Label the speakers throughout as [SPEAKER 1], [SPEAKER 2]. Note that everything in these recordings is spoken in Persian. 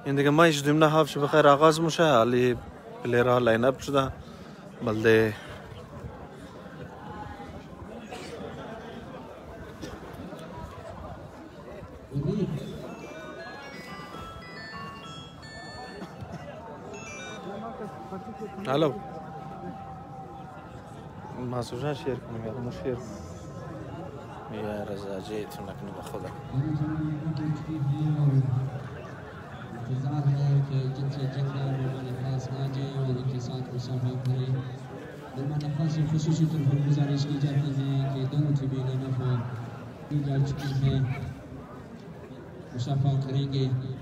[SPEAKER 1] عندك ما يجدم نهاف شبخير آغاز مشا اللي بليرا لاين اب شدا بلده الو ما سوجا شير كم مو شير يا رزا جيت هناك ناخذها
[SPEAKER 2] इंतजार है कि जिनसे जितना मेहमान खास आ जाए और उनके साथ मुसाफा करें। मेहमान खास से खुसूसी तौर पर गुजारिश की जाती है कि दोनों टीमें नफा दी जा चुकी है, मुसाफा करेंगे।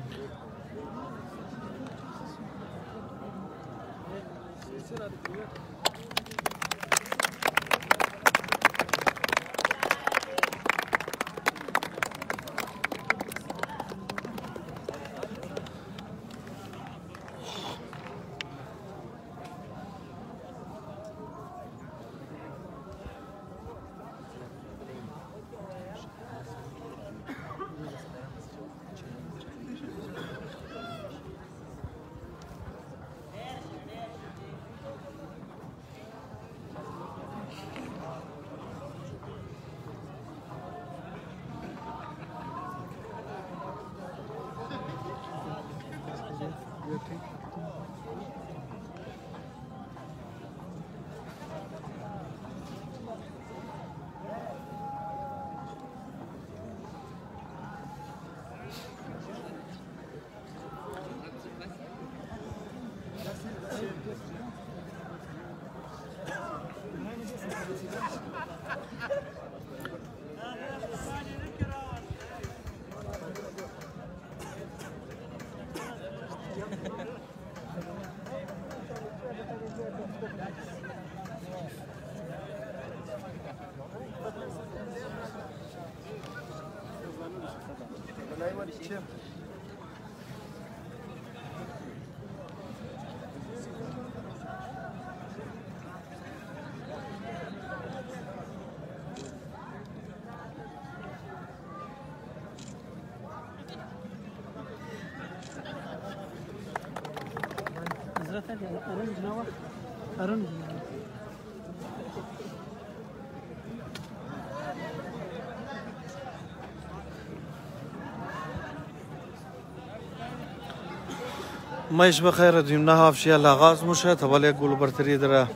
[SPEAKER 1] ما يشبه خير ديمناها في شيء الآغاز مشا تبالي قول برتري درا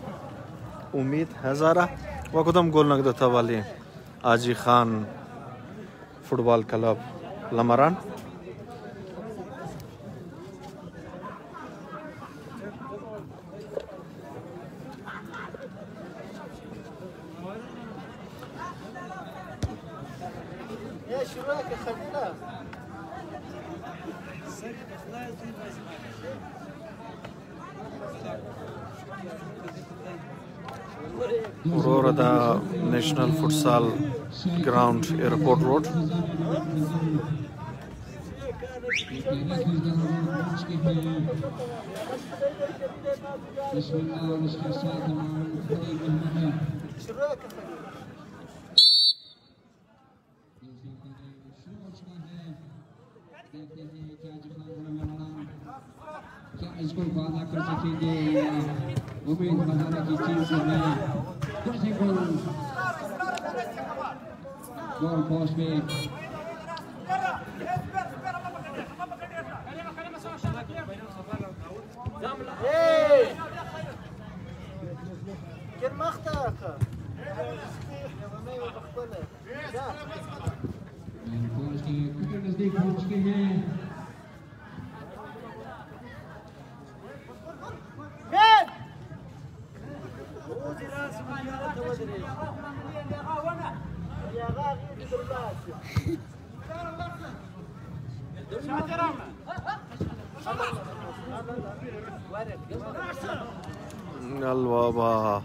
[SPEAKER 1] أميد هزارة وقدم قول نقدر تبالي آجي خان فوتبال كلاب لمران Aurora the National Futsal Ground Airport Road.
[SPEAKER 2] क्या इसको वादा कर सकेंगे उम्मीद बनाने की टीम से मैं गोल पोस्ट में नजदीक पहुंच चुके हैं।
[SPEAKER 1] الوابا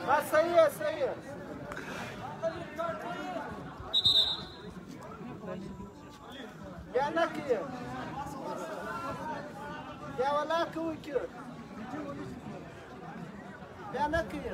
[SPEAKER 3] صحیح ہے صحیح ہے یا نہ کیے یا ولا کوئی کیے یا نہ کیے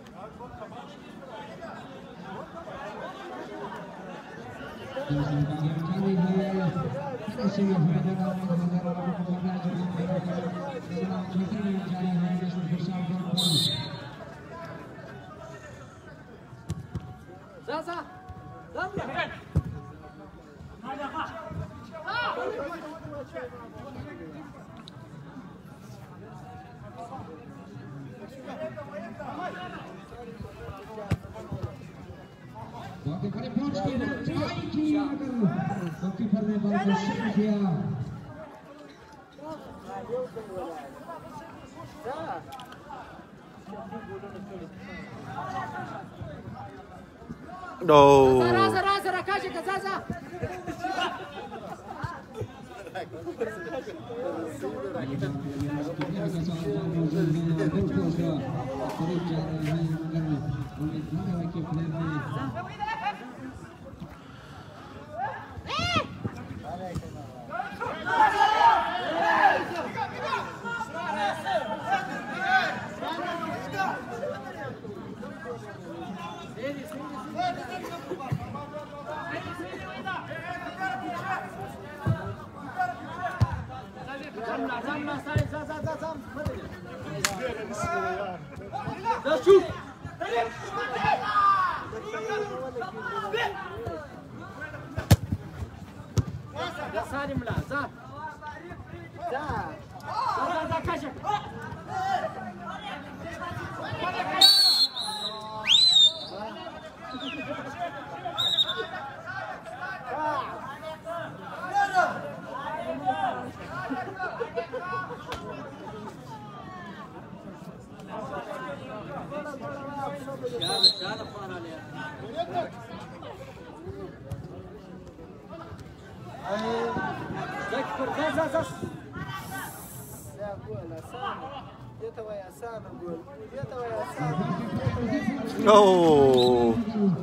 [SPEAKER 1] Oh.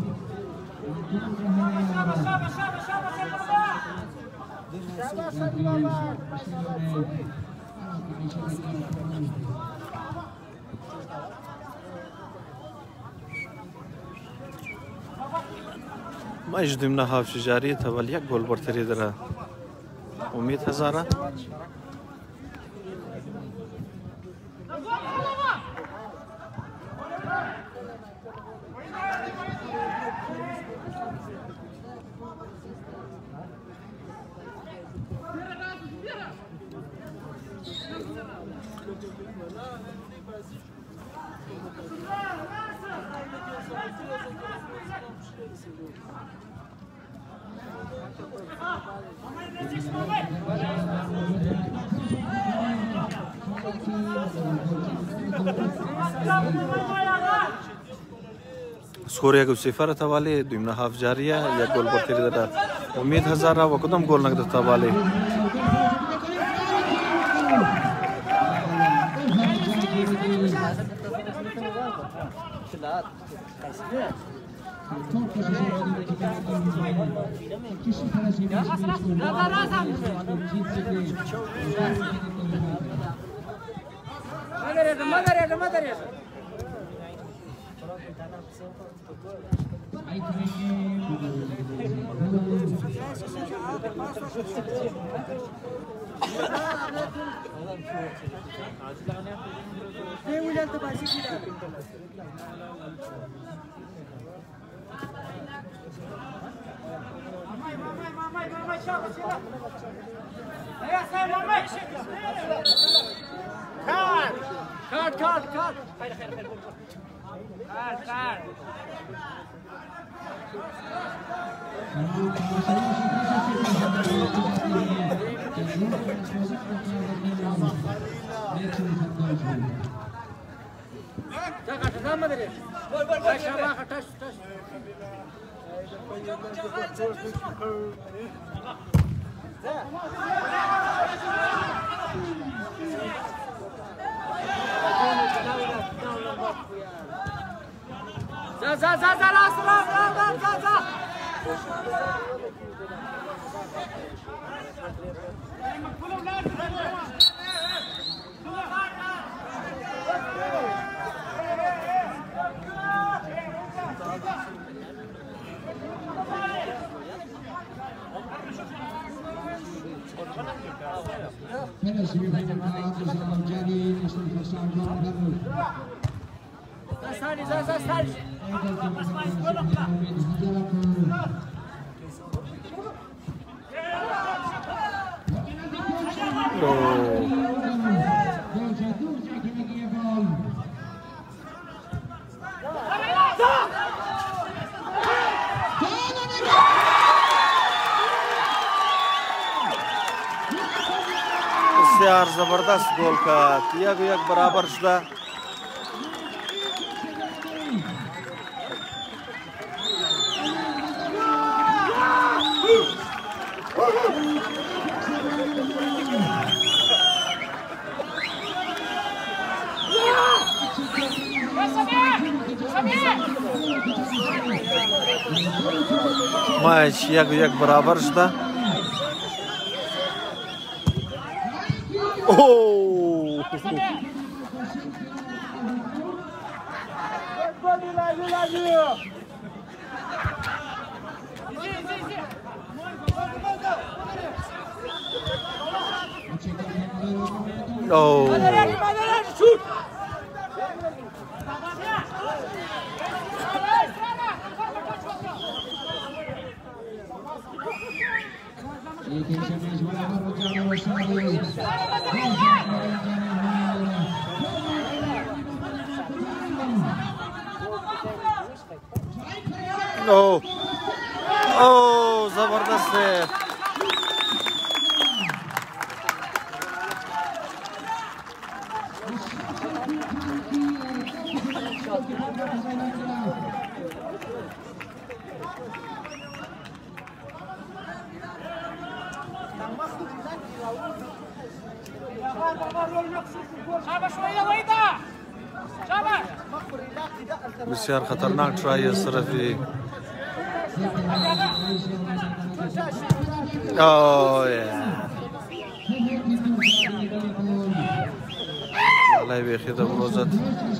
[SPEAKER 1] ما يجدم نهاف شجاري تبال یک گل برتری داره امید هزاره سکور یک صفر توالی دویم نهاف جاریه یک گل برتری داره امید هزاره و کدام گل نکرده توالی بسیار زبردست گل کرد. یک برابر شده. ماچ یک برابر شده. اوه اوه زبردست ہے. بسیار خطرناک ټرای صرفي. والله بیخي د بروزت.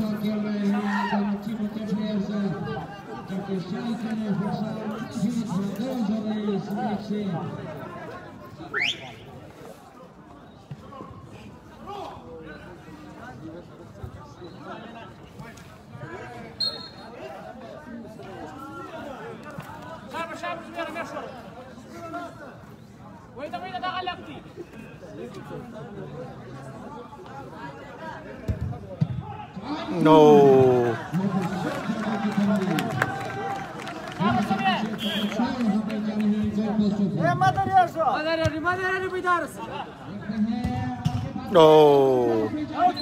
[SPEAKER 1] No. No.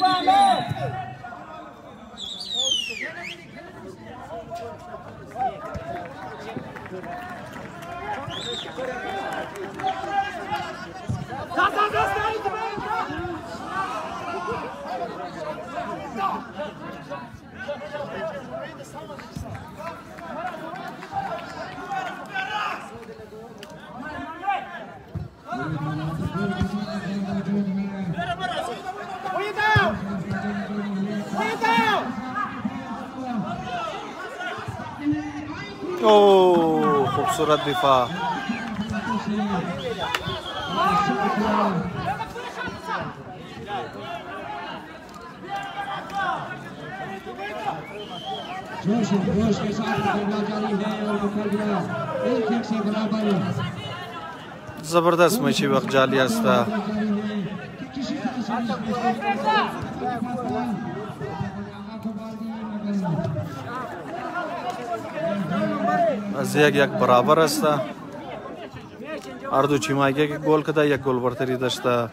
[SPEAKER 1] اوه خوبصورت دفاع.
[SPEAKER 2] जोश के साथ मुकाबला जारी है और मुकाबला एक से बराबर है.
[SPEAKER 1] زبردست میشی وقت جالی است. از یک برابر است. هر دو چیمایگه که گل کرده یک گل برتری داشته.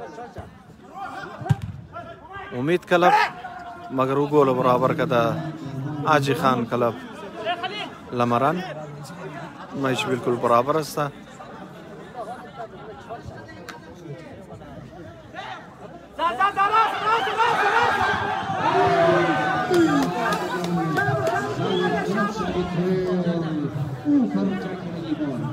[SPEAKER 1] امید کلب مگر او گل برابر کرده. آجی خان کلب لمران میش بالکل برابر است.
[SPEAKER 2] खर्च करेगी बॉल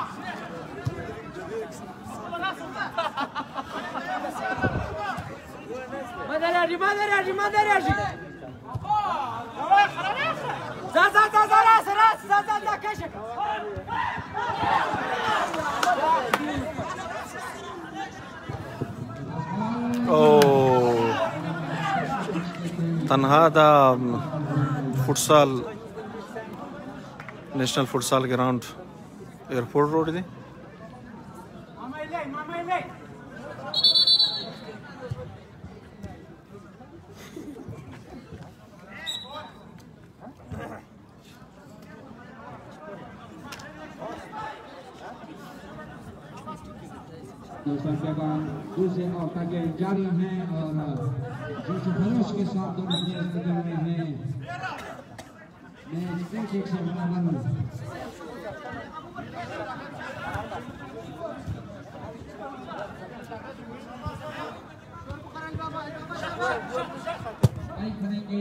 [SPEAKER 4] مدرجي za كشك
[SPEAKER 1] तनहा दा futsal national futsal ground airport road दी
[SPEAKER 2] दूसरे और ताकि जारी हैं और जिस भरोस के साथ दोनों प्लेयर लगे हुए हैं मैच एक से बराबर करेंगे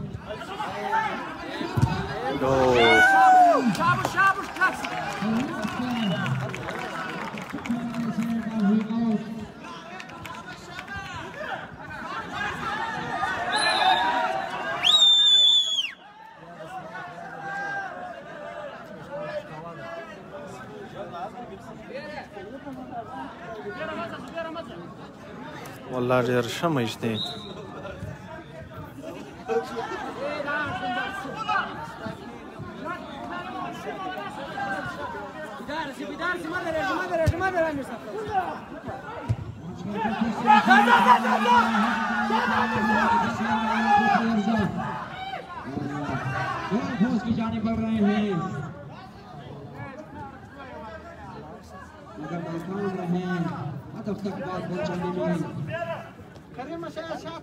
[SPEAKER 1] والله ډېر ښه میچ دی
[SPEAKER 2] की जाने पड़ रहे हैं मगर नाकाम रहे हदफ तक बात पहुंचाने में
[SPEAKER 3] كريم شاشات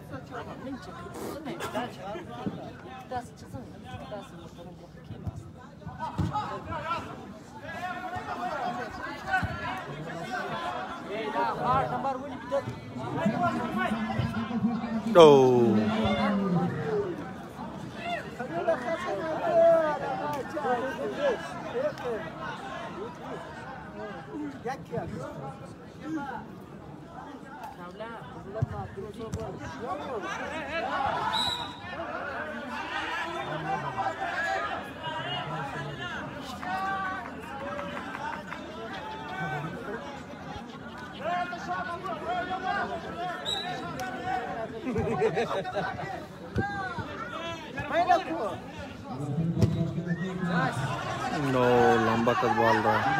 [SPEAKER 1] नो लंबा कद बॉल रहा है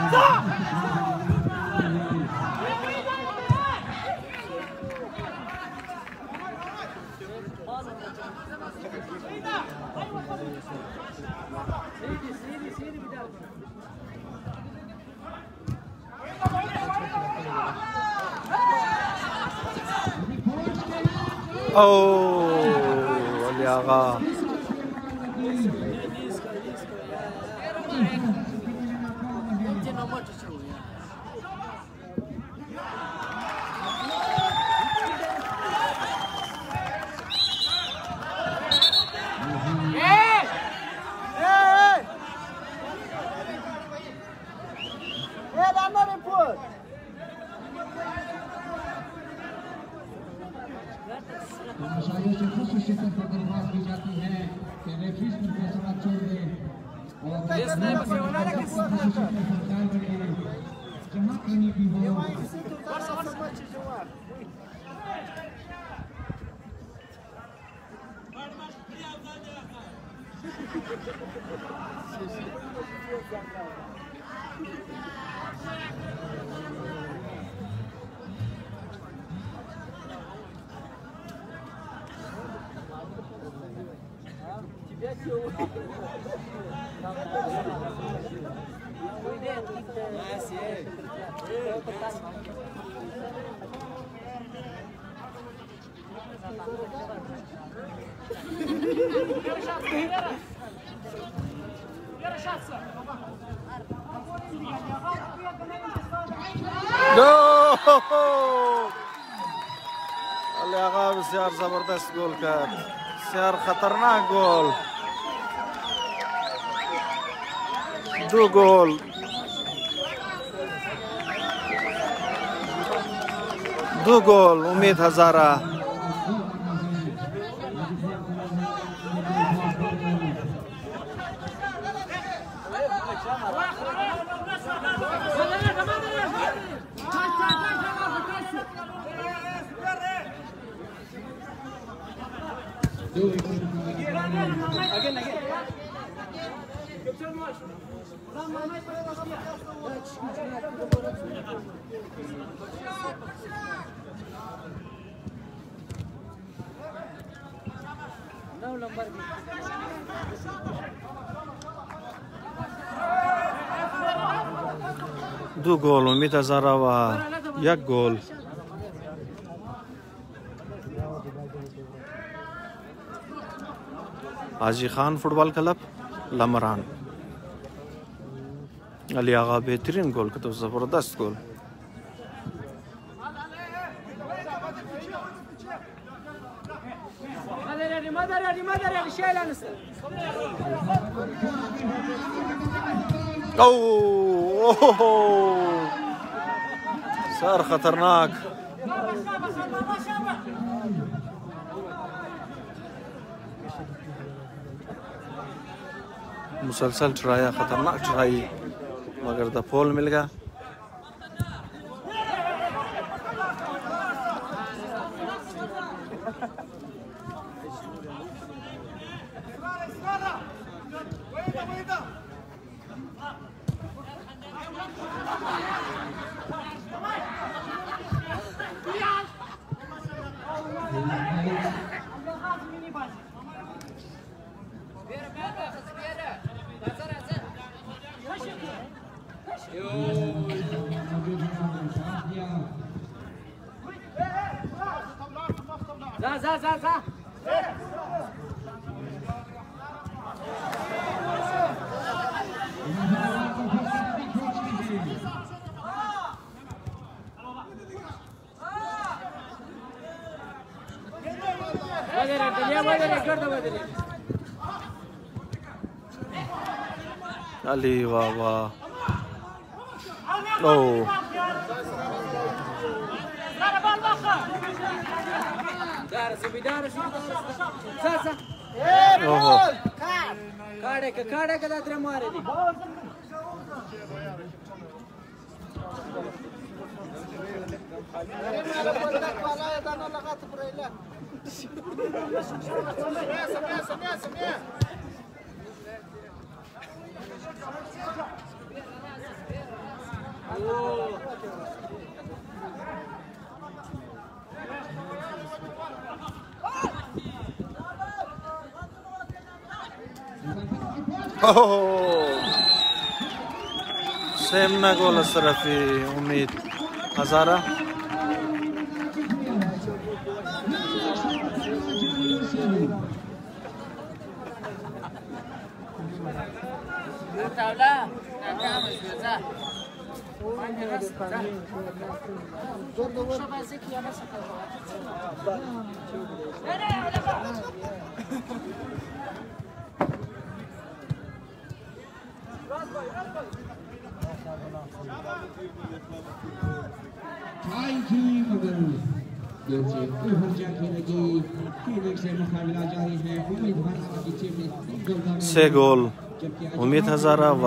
[SPEAKER 1] अली आगा अली आगा बसियार जबरदस्त गोल कर बसियार खतरनाक गोल 2 goal. دو گل امید هزاره. دو گل امید هزاره و 1 گل حاجی خان فوتبال کلب لمران. علی آقا بهترین گل که تو زبردست گل. اوه صار خطرناك. مسلسل ट्राया खतरनाक ट्राई मगर द पोल मिल गया.
[SPEAKER 3] जा
[SPEAKER 1] अली वाह वाह. Oh.
[SPEAKER 3] काढे का दादरे मारे दी
[SPEAKER 1] سيمنا جول الصرفي أميد هزارة. से गोल उम्मीद हजारा व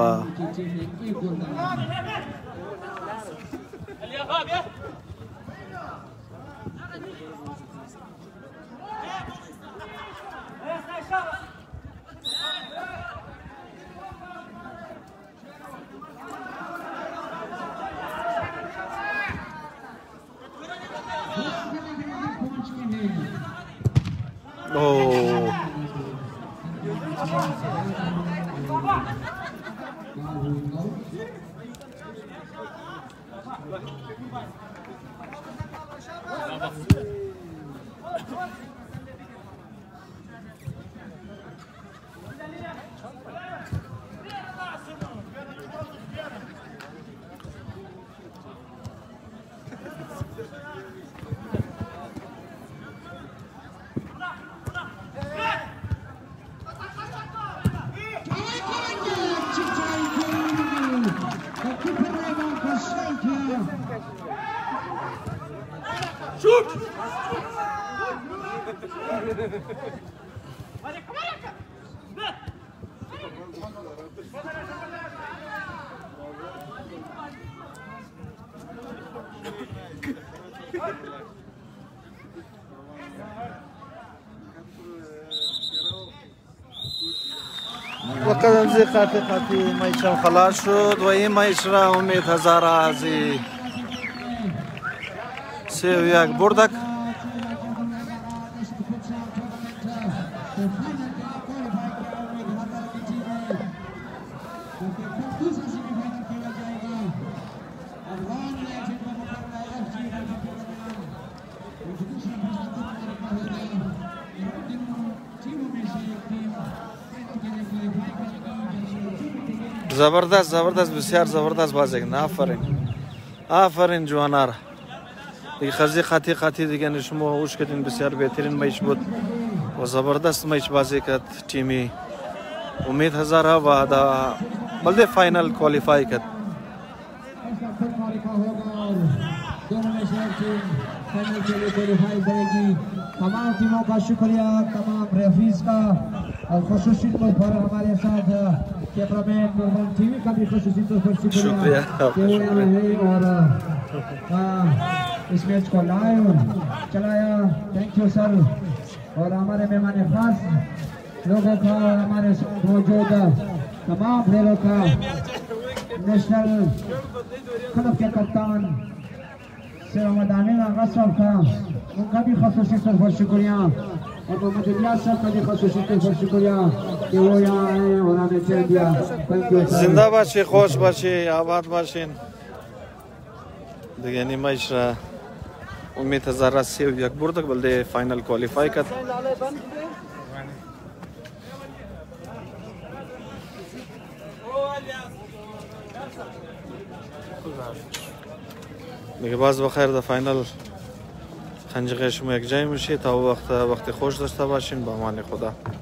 [SPEAKER 1] وقدم زي قاطي مايشا خلاص شد وين مايشرا امید هزاره ازی سه یک بردک زبردست بسیار زبردست بازی کردن. آفرین جوانار. دیگه خزی خاطی دیگه نشما اوش کردین بسیار بهترین میچ بود و زبردست میچ بازی کرد تیمی امید هزاره و دا بلده فاینل کوالیفای کرد.
[SPEAKER 2] तमाम टीमों का शुक्रिया, तमाम रेफरीज का और खुसूसी तौर पर हमारे साथ कैमरामैन नॉर्मल टीवी का भी खुसूसी तौर पर शुक्रिया कि वो यहाँ है और इस मैच को लाइव चलाया। Thank you sir. और हमारे मेहमान खास लोगों का, हमारे मौजूद तमाम प्लेयरों का, नेशनल क्लब के कप्तान मोहम्मद आमिर आगा साहब का, उनका भी ख़ुसूसी तौर पर शुक्रिया और मोहम्मद इलियास साहब का भी ख़ुसूसी तौर पर शुक्रिया कि वो यहाँ आए और हमें चल दिया।
[SPEAKER 1] जिंदा बाशी, खुश बाशी, आबाद बाशीन. دیگه یعنی میش امید هزاره 3-1 بردک بلده فاینل کوالیفای کرد. دیگه باز بخیر در فاینل خنجقه شما یک جای میشه. تا وقت خوش داشته باشین. با امان خدا.